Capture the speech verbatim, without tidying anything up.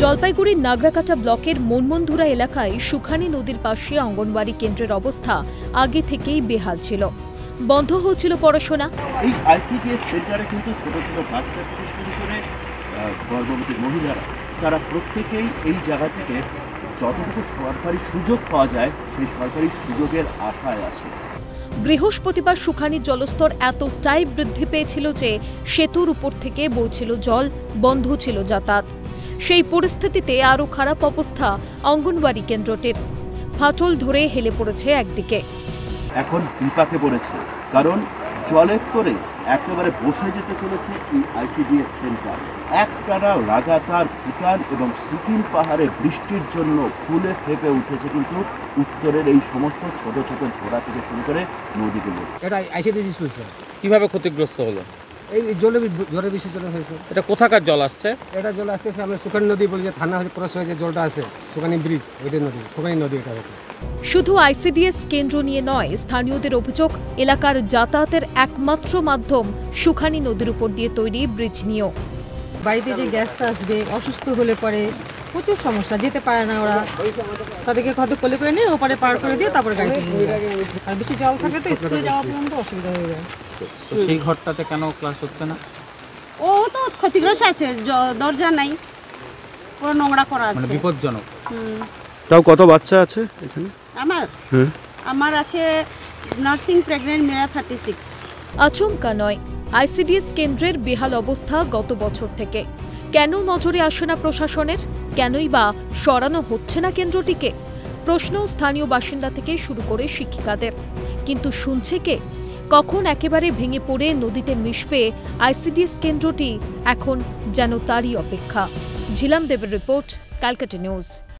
জলপাইগুড়ির নাগরাকাটা ব্লকের মনমনধুরা এলাকায় সুখানী নদীর পাশে অঙ্গনওয়াড়ি কেন্দ্রের অবস্থা আগে থেকেই বেহাল ছিল। বন্ধ হচ্ছিল পড়াশোনা। এই আইসিডিএস সেন্টারে কিন্তু ছোট ছোট বাচ্চা থেকে শুরু করে গর্ভবতী মহিলারা তারা প্রত্যেকেই এই জায়গা থেকে যতটুকু সরকারি সুযোগ পাওয়া যায় সেই সরকারি সুযোগের আশায় আসে। বৃহস্পতিবার সুখানীর জলস্তর এতটাই বৃদ্ধি পেয়েছিল যে সেতুর উপর থেকে বইছিল জল, বন্ধ ছিল যাতায়াত। সেই পরিস্থিতিতে আরও খারাপ অবস্থা অঙ্গনওয়াড়ি কেন্দ্রটির। ফাটল ধরে হেলে পড়েছে একদিকে। এখন বিপাকে পড়েছে, কারণ জলের করে একেবারে বসে যেতে চলেছে এই আইসিডিএস সেন্টার। একটানা লাগাতার ভুটান এবং সিকিম পাহাড়ে বৃষ্টির জন্য ফুলে ফেপে উঠেছে কিন্তু উত্তরের এই সমস্ত ছোট ছোট ঝোড়া থেকে শুরু করে নদীগুলো। এটা আইসিডিএস স্কুল স্যার। কিভাবে ক্ষতিগ্রস্ত হলো? এই জলে ঝড়ে বেশি জল হয়েছে। এটা কোথাকার জল আসছে? এটা জল আসতেছে আমরা সুখানী নদী বলি, যে থানা ক্রস হয়ে যে জলটা আছে সুখানী ব্রিজ, ওইটার নদী, সুখানী নদী এটা হয়েছে। শুধু আইসিডিএস কেন্দ্র নিয়ে নয়, স্থানীয়দের অভিযোগ এলাকার যাতায়াতের একমাত্র মাধ্যম সুখানী নদীর উপর দিয়ে তৈরি ব্রিজ নিয়েও। বাড়িতে যে গ্যাসটা আসবে, অসুস্থ হলে পরে প্রচুর সমস্যা, যেতে পারে না ওরা, তাদেরকে হয়তো কোলে করে নিয়ে ওপারে পার করে দিয়ে তারপরে গাড়ি আর বেশি জল থাকলে তো স্কুলে যাওয়া পর্যন্ত অসুবিধা হয়ে যায়। তো সেই ঘরটাতে কেন ক্লাস হচ্ছে না? ও তো ক্ষতিগ্রস্ত আছে, দরজা নাই, পুরো নোংরা করা আছে, মানে বিপজ্জনক। তাও কত বাচ্চা আছে এখানে? আমার আমার আছে নার্সিং প্রেগনেন্ট মেয়েরা থার্টি সিক্স। আচমকা নয়, আইসিডিএস কেন্দ্রের বেহাল অবস্থা গত বছর থেকে। কেন নজরে আসে না প্রশাসনের? কেনই বা সরানো হচ্ছে না কেন্দ্রটিকে? প্রশ্ন স্থানীয় বাসিন্দা থেকে শুরু করে শিক্ষিকাদের। কিন্তু শুনছে কে? কখন একেবারে ভেঙে পড়ে নদীতে মিশবে আইসিডিএস কেন্দ্রটি, এখন যেন তারই অপেক্ষা। ঝিলাম দেবের রিপোর্ট, ক্যালকাটা নিউজ।